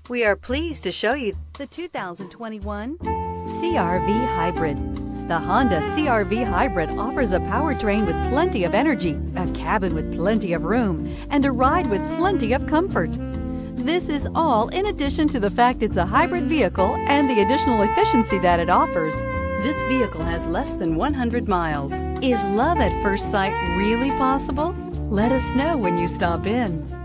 We are pleased to show you the 2021 CR-V Hybrid. The Honda CR-V Hybrid offers a powertrain with plenty of energy, a cabin with plenty of room, and a ride with plenty of comfort. This is all in addition to the fact it's a hybrid vehicle and the additional efficiency that it offers. This vehicle has less than 100 miles. Is love at first sight really possible? Let us know when you stop in.